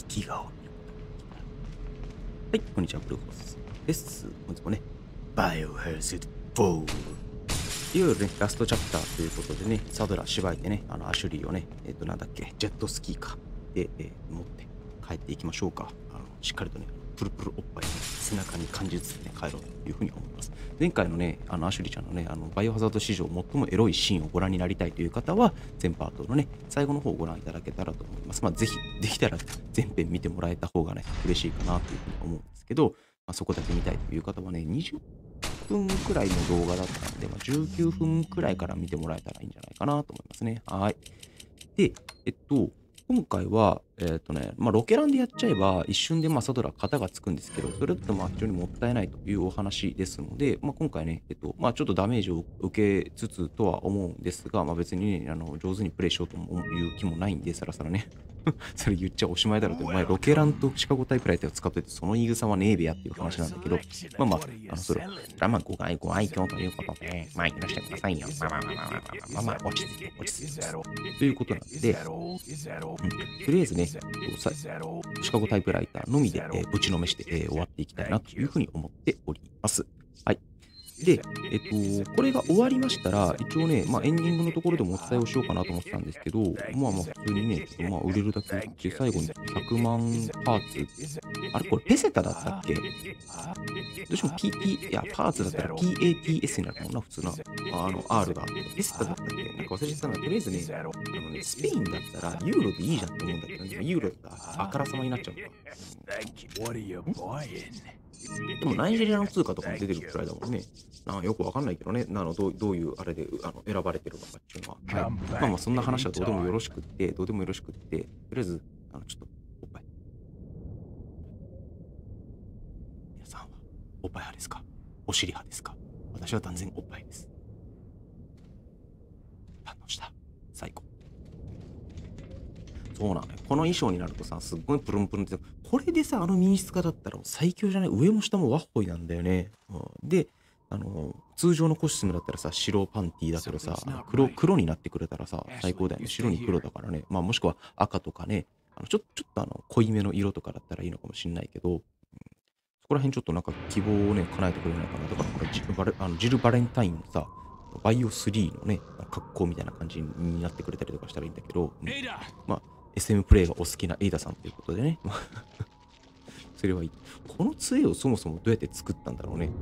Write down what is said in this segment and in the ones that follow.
壁画を見ることができた。はい、こんにちは、ブルーホースです。本日もね、バイオハザード4。いよいよね、ラストチャプターということでね、サドラーしばいてね、アシュリーをね、なんだっけ、ジェットスキーか。で、持って帰っていきましょうか。しっかりとね、プルプルおっぱいを、ね、背中に感じつつね、帰ろうというふうに思います。前回のね、アシュリーちゃんのね、バイオハザード史上最もエロいシーンをご覧になりたいという方は、全パートのね、最後の方をご覧いただけたらと思います。まあ、ぜひ、できたら全編見てもらえた方がね、嬉しいかなというふうに思うんですけど、まあ、そこだけ見たいという方はね、20分くらいの動画だったんで、まあ、19分くらいから見てもらえたらいいんじゃないかなと思いますね。はい。で、今回は、まあ、ロケランでやっちゃえば、一瞬でまあサドラ型がつくんですけど、それだとまあ非常にもったいないというお話ですので、まあ、今回ね、まあ、ちょっとダメージを受けつつとは思うんですが、まあ、別にね、上手にプレイしようという気もないんで、さらさらね。それ言っちゃおしまいだろうって、お前、ロケランとシカゴタイプライターを使ってて、その言い草はねえべやっていう話なんだけど、まあまあ、それは、まあ、ご愛嬌ということで、まあ、許してくださいよ。まあまあまあまあまあまあまあ、落ち着いて、落ち着いて。ということなんで、とりあえずね、シカゴタイプライターのみで、ぶちのめして、終わっていきたいなというふうに思っております。はい。で、これが終わりましたら、一応ね、まあ、エンディングのところでもお伝えをしようかなと思ってたんですけど、まあまあ、普通にね、ちょっとまあ、売れるだけ売って、最後に100万パーツ。あれこれペセタだったっけ？どうしても PT、いや、パーツだったら PATS になるもんな、普通の。R が。ペセタだったっけ？なんか忘れてたな。とりあえずね、スペインだったらユーロでいいじゃんって思うんだけど、ね、ユーロだったらあからさまになっちゃうのか。でもナイジェリアの通貨とかも出てるくらいだもんね。よくわかんないけどね。どういうあれで選ばれてるのかっていうのは。はい、まあまあそんな話はどうでもよろしくって、とりあえず、ちょっと、おっぱい。皆さんは、おっぱい派ですか？お尻派ですか？私は断然おっぱいです。堪能した。最高。そうなのよ。この衣装になるとさ、すっごいプルンプルンって、これでさ、民質化だったら最強じゃない？上も下もワッホイなんだよね。で、通常のコスチュームだったらさ、白パンティーだけどさ、黒になってくれたらさ、最高だよね。白に黒だからね。まあもしくは赤とかね、ちょっと濃いめの色とかだったらいいのかもしんないけど、そこら辺ちょっとなんか希望をね、叶えてくれないかな。だからこれジル・バレンタインのさ、バイオ3のね、格好みたいな感じになってくれたりとかしたらいいんだけど、まあ、SM プレイがお好きなエイダさんということでね。それはいい。この杖をそもそもどうやって作ったんだろうね。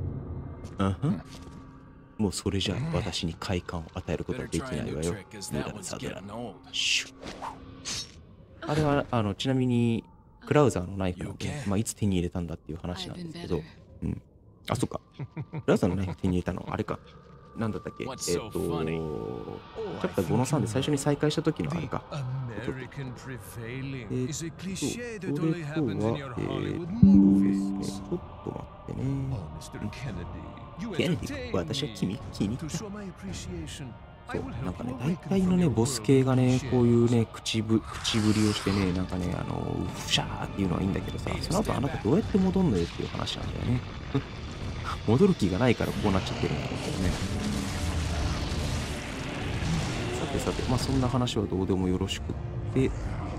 もうそれじゃあ私に快感を与えることはできないわよ。無駄なサドラ。シュッ。あれは、ちなみに、クラウザーのナイフをね、まあ、いつ手に入れたんだっていう話なんですけど、あ、そっか。クラウザーのナイフ手に入れたのはあれか。なんだったっけ？チャプター5の3で最初に再開した時のあれか。それとは、ですね、ちょっと待ってね。ケネディか。私は君そう、なんかね、大体のね、ボス系がね、こういうね、口ぶりをしてね、なんかね、ふしゃーっていうのはいいんだけどさ、その後あなたどうやって戻んのよっていう話なんだよね。戻る気がないからこうなっちゃってるんだろうけどね。さて、まあそんな話はどうでもよろしくって、ちょ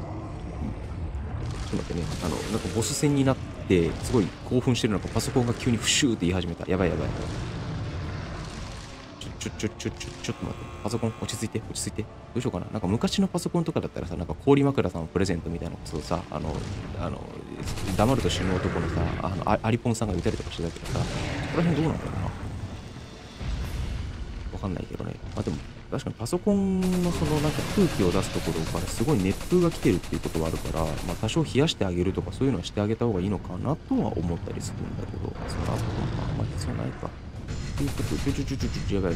っと待ってね、なんかボス戦になって、すごい興奮してるのか、パソコンが急にフシューって言い始めた。やばい。ちょっと待って。パソコン落ち着いて。どうしようかな。なんか昔のパソコンとかだったらさ、なんか氷枕さんのプレゼントみたいなことをさ、黙ると死ぬ男のさ、アリポンさんが言ったりとかしてたけどさ、そこら辺どうなんだろうな。わかんないけどね。まあでも、確かにパソコンのそのなんか空気を出すところからすごい熱風が来てるっていうことがあるから、まあ多少冷やしてあげるとかそういうのはしてあげた方がいいのかなとは思ったりするんだけど、その後もあんまり必要ないか。ということで、やばい。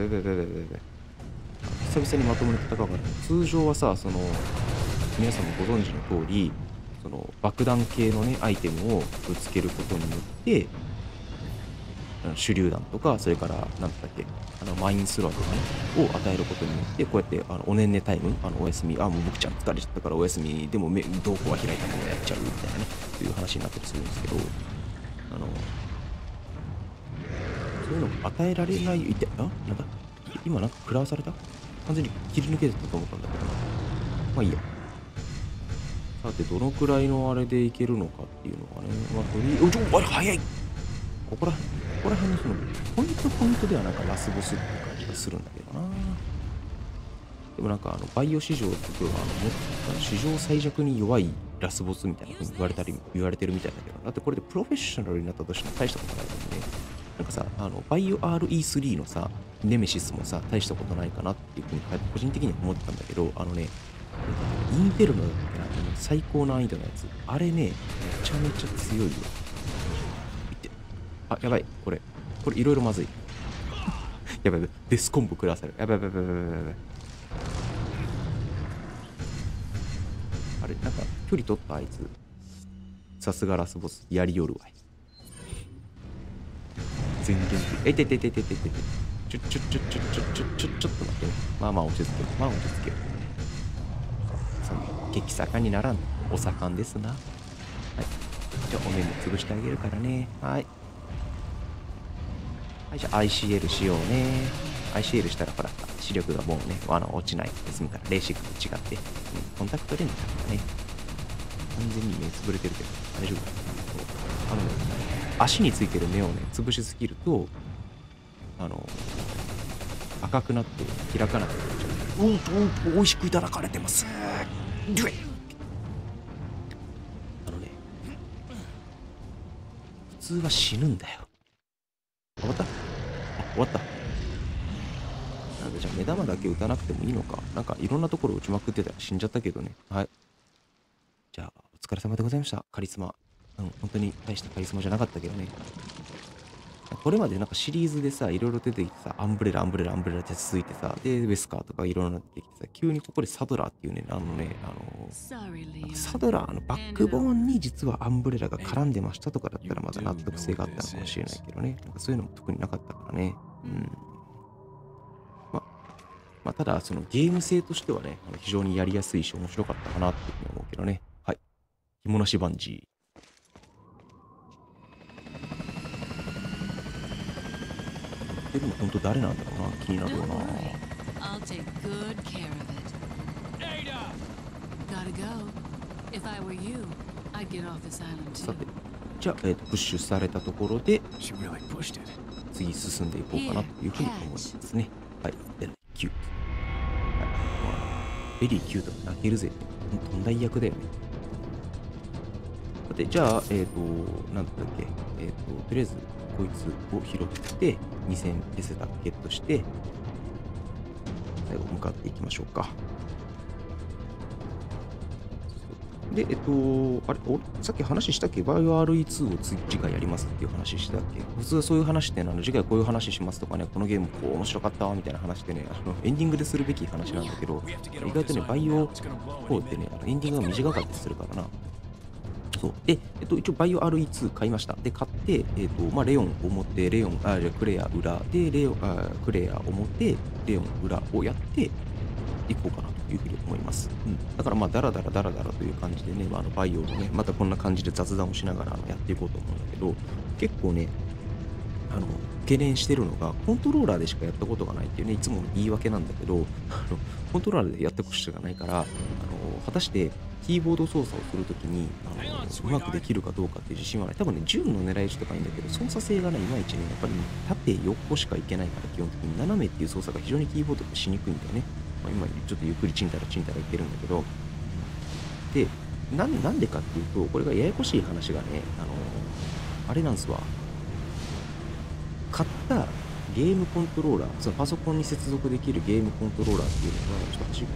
久々にまともに戦うから、通常はさ、皆さんもご存知の通り、爆弾系のね、アイテムをぶつけることによって、手榴弾とか、それから、なんだっけ、マインスローとかね、を与えることによって、こうやって、おねんねタイム、お休み、もう僕ちゃん疲れちゃったからお休み、でも瞳孔は開いたままやっちゃうみたいなね、という話になったりするんですけど、そういうのが与えられない、なんだ今なんか食らわされた？完全に切り抜けてたと思ったんだけどな。まあいいや。 さて、どのくらいのあれでいけるのかっていうのがね、まあ、あれ、早い。ここら辺のその、ポイントではなんかラスボスっていう感じがするんだけどな。でもなんかバイオ市場ってはもっと史上最弱に弱いラスボスみたいな風に言われてるみたいだけど、だってこれでプロフェッショナルになったとしても大したことないのにね。なんかさ、バイオ RE3 のさ、ネメシスもさ、大したことないかなっていう風に個人的には思ってたんだけど、インフェルノだったっけな、最高難易度のやつ。あれね、めちゃめちゃ強いよ。見て。あ、やばい。これいろいろまずい。やばい。デスコンボ食らわされる。やばい。あれ、なんか、距離取ったあいつ。さすがラスボス。やりよるわい。全然。ちょっと待ってね。まあ落ち着けよ。その激盛んにならん。お盛んですな。はい。じゃあ、お面も潰してあげるからね。はい。はい、じゃあ ICL しようね。ICL したらほら、視力がもうね、落ちないで済むから、レーシックと違って、コンタクトレンズだからね。完全に目つぶれてるけど、大丈夫かな。足についてる目をね、潰しすぎると、赤くなって開かなくなっちゃう。美味しくいただかれてます。普通は死ぬんだよ。終わった？終わった。なんでじゃあ目玉だけ打たなくてもいいのか。なんかいろんなところ打ちまくってたら死んじゃったけどね。はい。じゃあ、お疲れ様でございました。カリスマ。本当に大したカリスマじゃなかったけどね。これまでなんかシリーズでさ、いろいろ出てきてさ、アンブレラって続いてさ、で、ウェスカーとかいろいろなってきてさ、急にここでサドラーっていうね、サドラーのバックボーンに実はアンブレラが絡んでましたとかだったらまだ納得性があったのかもしれないけどね。なんかそういうのも特になかったからね。まあ、ただ、そのゲーム性としてはね、非常にやりやすいし面白かったかなっていうふうに思うけどね。はい。ひもなしバンジー。でも本当誰なんだろうな、気になるよな。さて、じゃあ、プッシュされたところで、次進んでいこうかなというふうに思いますね。はい、ベリーキュート。ベリーキュート泣けるぜって、とんだい役だよね。さて、じゃあ、なんだっけ、とりあえず、こいつを拾って2000ペセタゲットして最後向かっていきましょうか。であれさっき話したっけ、バイオ RE2 を次回やりますっていう話したっけ。普通はそういう話って次回こういう話しますとかね、このゲームこう面白かったみたいな話ってね、エンディングでするべき話なんだけど、意外とねバイオ4ってねエンディングが短かったりするからな。そう。で、一応バイオ RE2 買いました。で、買って、レオン表、クレア裏で、クレア表、レオン裏をやっていこうかなというふうに思います。だからダラダラという感じでね、バイオをね、またこんな感じで雑談をしながらやっていこうと思うんだけど、結構ね、懸念してるのが、コントローラーでしかやったことがないっていうね、いつもの言い訳なんだけど、コントローラーでやったことがないから、果たしてキーボード操作をするときにうまくできるかどうかっていう自信はない。多分ね、銃の狙い撃ちとかいいんだけど、操作性がね、いまいちね、やっぱり、縦、横しかいけないから、基本的に斜めっていう操作が非常にキーボードってしにくいんだよね。今、ちょっとゆっくりチンタラ言ってるんだけど、で、なんでかっていうと、これがややこしい話がね、あれなんですわ。買ったゲームコントローラー、そのパソコンに接続できるゲームコントローラーっていうのが、ちょっと走る。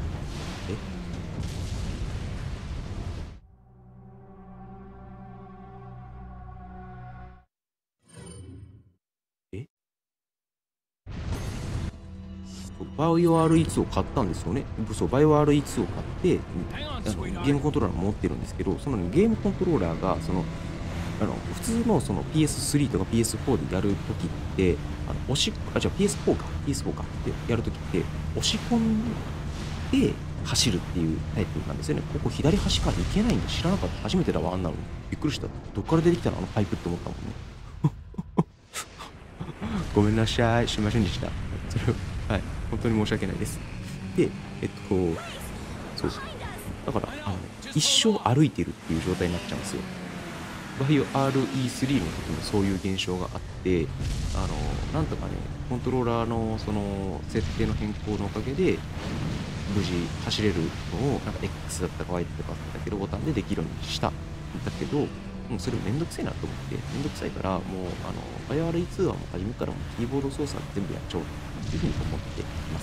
バイオ RE2 を買ったんですよね。そう、バイオ RE2 を買って、ゲームコントローラーも持ってるんですけど、その、ゲームコントローラーが、普通のその PS3 とか PS4 でやるときって、PS4 かってやるときって、押し込んで走るっていうタイプなんですよね。ここ左端から行けないんで知らなかった。初めてだわ、あんなの。びっくりした。どっから出てきたのあのパイプって思ったもんね。ごめんなさい。しませんでした。それを、はい。本当に申し訳ないです。で、そう。 だから、一生歩いてるっていう状態になっちゃうんですよ。バイオ RE3 の時もそういう現象があって、なんとかね、コントローラーのその設定の変更のおかげで、無事走れるのを、なんか X だったか Y だったかだけど、ボタンでできるようにしたんだけど、もうそれめんどくせえなと思って、めんどくさいから、もう、バイオ RE2 はもう初めからもうキーボード操作全部やっちゃおうというふうに思っています。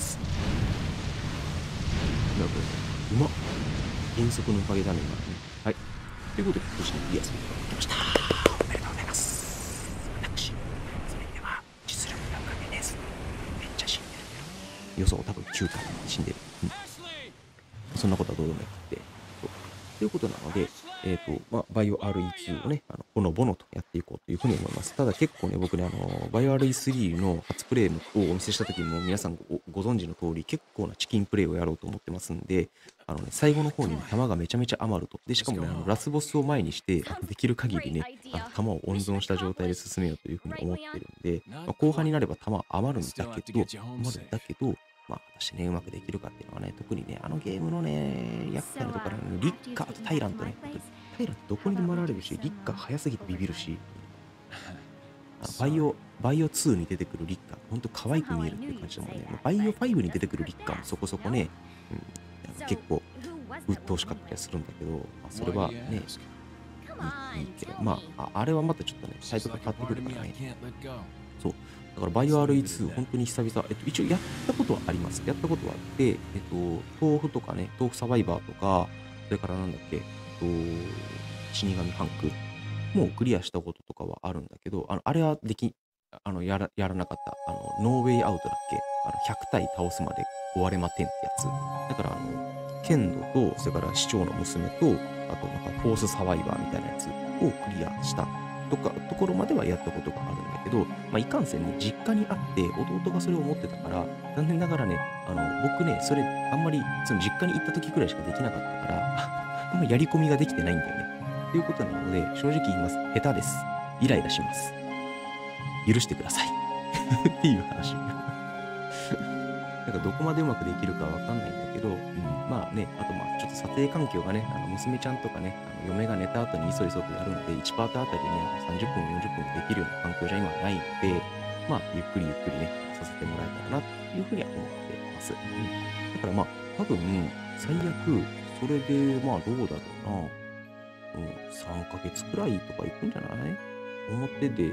なるほど。うまっ。変速のおかげだね、今ね。はい。ということで、無事にいいやつが来ました。おめでとうございます。私、それでは、実力がおかげです。めっちゃ死んでる。予想多分9回死んでる。そんなことはどうでもよくて。ということなので、バイオ RE2 をね、ほのぼのとやっていこうというふうに思います。ただ結構ね、僕ね、バイオ RE3 の初プレイをお見せした時にも皆さんご存知の通り、結構なチキンプレイをやろうと思ってますんで、最後の方に弾がめちゃめちゃ余ると。で、しかもね、ラスボスを前にして、できる限りね、弾を温存した状態で進めようというふうに思ってるんで、後半になれば弾余るんだけど、まあ、果たしてね、うまくできるかっていうのはね、特にね、ゲームのね、厄介なところのリッカーとタイラントね、タイラントどこにでも現れるし、リッカー早すぎてビビるし、バイオ2に出てくるリッカー、ほんと可愛く見えるっていう感じだもんね。バイオ5に出てくるリッカーもそこそこね、結構、鬱陶しかったりするんだけど、それはね、いいけど、あれはまたちょっとね、タイプが変わってくるからね。そう。だからバイオ RE2、本当に久々、一応やったことはあります。やったことはあって、豆腐とかね、豆腐サバイバーとか、それからなんだっけ、死神ハンクもクリアしたこととかはあるんだけど、あれはやらなかった。ノーウェイアウトだっけ100体倒すまで終われまてんってやつ。だから、ケンドと、それから市長の娘と、あとなんかフォースサバイバーみたいなやつをクリアしたところまではやったことがあるんだけど、いかんせんね、実家にあって、弟がそれを持ってたから、残念ながらね、僕ね、それ、あんまり、その実家に行った時くらいしかできなかったから、あんまやり込みができてないんだよね。ということなので、正直言います。下手です。イライラします。許してください。っていう話。なんかどこまでうまくできるかわかんないんだけど、まあね、あとちょっと撮影環境がね、娘ちゃんとかね、嫁が寝た後にいそいそとやるので、1パートあたりね、30分、40分できるような環境じゃ今はないので、ゆっくりゆっくりね、させてもらえたらな、っていうふうには思ってます。だから多分、最悪、それで、どうだろうな。3ヶ月くらいとか行くんじゃない表で、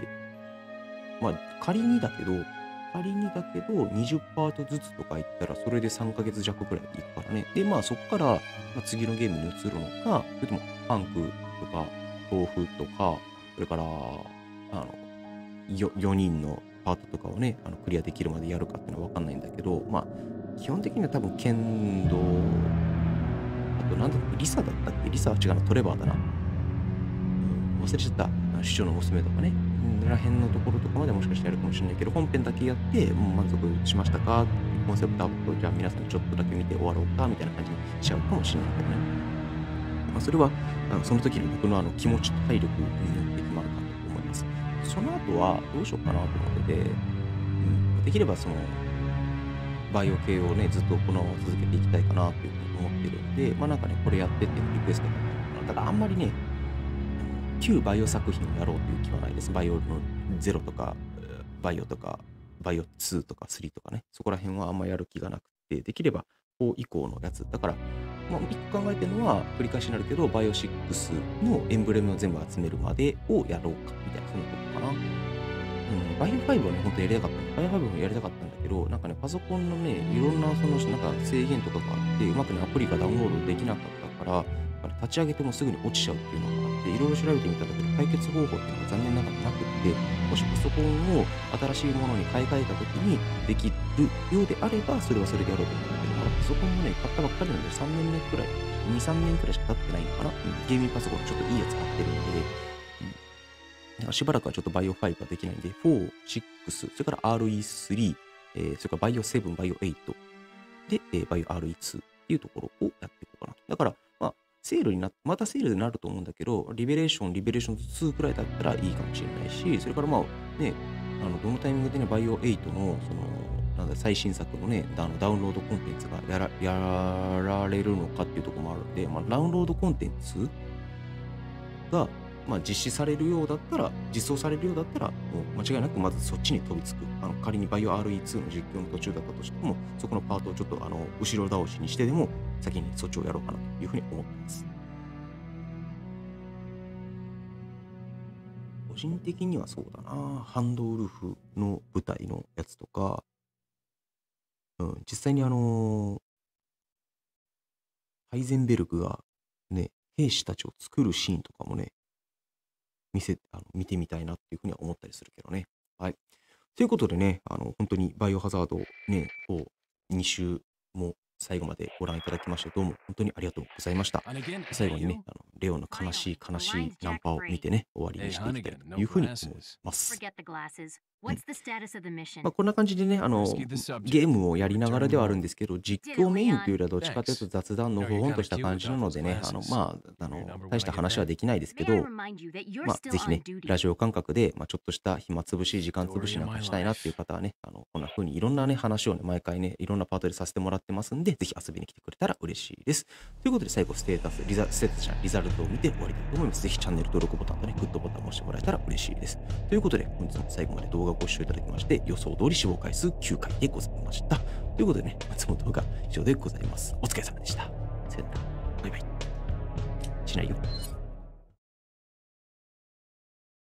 仮にだけど、20パートずつとか言ったら、それで3ヶ月弱くらいいくからね。で、そっから、次のゲームに移るのか、それとも、パンクとか、豆腐とか、それから、4人のパートとかをね、クリアできるまでやるかっていうのはわかんないんだけど、基本的には多分、剣道、あと、なんだっけ、リサだったっけリサは違うな、トレバーだな。忘れちゃった。師匠の娘とかね。ら辺のところとかまでもしかしてやるかもしれないけど、本編だけやって、もう満足しましたかコンセプトアップ、じゃあ皆さんちょっとだけ見て終わろうかみたいな感じにしちゃうかもしれないけどね。それは、その時の僕の気持ちと体力によって決まるかと思います。その後はどうしようかなと思ってて、できればその、バイオ系をね、ずっと続けていきたいかなというふうに思ってるんで、なんかね、これやってっていうリクエストがあったのかな。ただあんまりね、旧バイオ作品をやろうという気はないです。バイオの0とか、バイオとか、バイオ2とか3とかね、そこら辺はあんまやる気がなくて、できれば4以降のやつ。だから、一個考えてるのは、繰り返しになるけど、バイオ6のエンブレムを全部集めるまでをやろうか、みたいな、そんなことかな。バイオ5はね、ほんとやりたかったね。バイオ5もやりたかったんだけど、なんかね、パソコンのね、いろんななんか制限とかがあって、うまくね、アプリがダウンロードできなかったから、立ち上げてもすぐに落ちちゃうっていうのがあって、いろいろ調べてみたんだけど、解決方法っていうのが残念ながらなくって、もしパソコンを新しいものに買い替えた時にできるようであれば、それはそれでやろうと思うんだけど、パソコンもね、買ったばっかりなので3年目くらい、2、3年くらいしか経ってないのかな。ゲーミングパソコンちょっといいやつ買ってるので、だからしばらくはちょっとバイオ5ができないんで、4、6、それから RE3、それからバイオ7、バイオ8で、バイオ RE2 っていうところをやっていこうかなと。だから、またセールになると思うんだけど、リベレーション2くらいだったらいいかもしれないし、それからね、どのタイミングでね、バイオ8の、 なんだ最新作のね、ダウンロードコンテンツがやられるのかっていうところもあるんで、ダウンロードコンテンツが、実施されるようだったら、実装されるようだったら、もう間違いなくまずそっちに飛びつく。仮にバイオ RE2 の実況の途中だったとしても、そこのパートをちょっと後ろ倒しにしてでも、先にそっちをやろうかなというふうに思ってます。個人的にはそうだな、ハンドウルフの舞台のやつとか、実際にハイゼンベルグがね、兵士たちを作るシーンとかもね、見てみたいなっていうふうには思ったりするけどね。はい。ということでね、本当にバイオハザードね、2週も最後までご覧いただきまして、どうも本当にありがとうございました。最後にね、レオの悲しい悲しいナンパを見てね、終わりにしていきたいというふうに思います。こんな感じでね、ゲームをやりながらではあるんですけど、実況メインというよりはどっちかというと雑談のほほんとした感じなのでね、大した話はできないですけど、ぜひね、ラジオ感覚で、ちょっとした暇つぶし、時間つぶしなんかしたいなっていう方はね、こんな風にいろんなね、話をね、毎回ね、いろんなパートでさせてもらってますんで、ぜひ遊びに来てくれたら嬉しいです。ということで、最後、リザルトを見て終わりたいと思います。ぜひチャンネル登録ボタンとね、グッドボタンを押してもらえたら嬉しいです。ということで、本日も最後まで動画をご視聴いただきまして、予想通り死亡回数9回でございました。ということでね、松本動画以上でございます。お疲れ様でした。さよなら。バイバイ。しないよ。